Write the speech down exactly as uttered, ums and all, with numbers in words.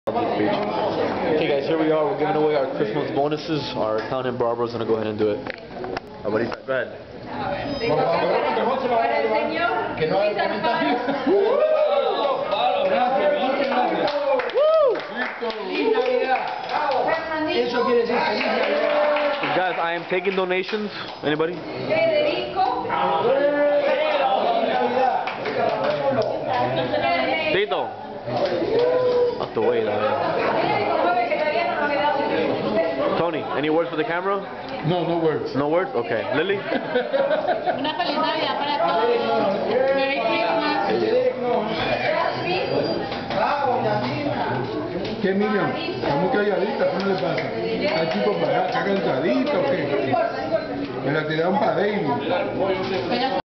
Okay guys, here we are. We're giving away our Christmas bonuses. Our accountant Barbara is going to go ahead and do it. Abuelita, go ahead. Guys, I am taking donations. Anybody? Tito. Up the way, Tony, any words for the camera? No, no words. No words? Okay. Lily? Una feliz Navidad para todos. Merry Christmas. ¿Qué, Miriam? Está muy calladita, ¿cómo le pasa? ¿Está chico para acá? ¿Está cansadito o qué? Me la tiraron para David.